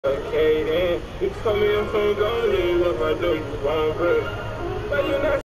Okay, then you told me I'm from Golden, what I do, you want, but you not